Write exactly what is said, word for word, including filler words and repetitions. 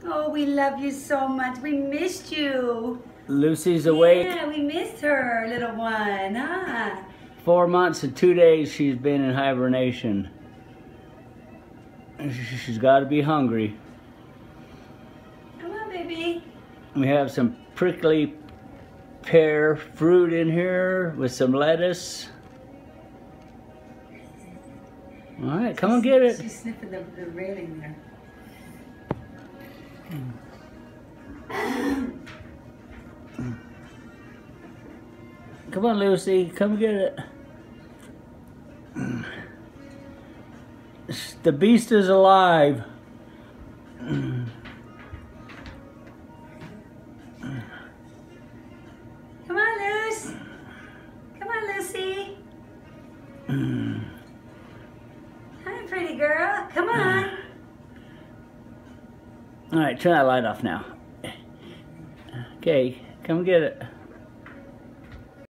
Oh, we love you so much. We missed you. Lucy's awake. Yeah, we missed her, little one, huh? Four months and two days she's been in hibernation. She's got to be hungry. Come on, baby. We have some prickly pear fruit in here with some lettuce. All right, come and get it. She's sniffing the, the railing there. Come on, Lucy, come and get it. The beast is alive. Come on, Luce. Come on, Lucy. Hi, pretty girl. Come on. All right, turn that light off now. Okay, come get it.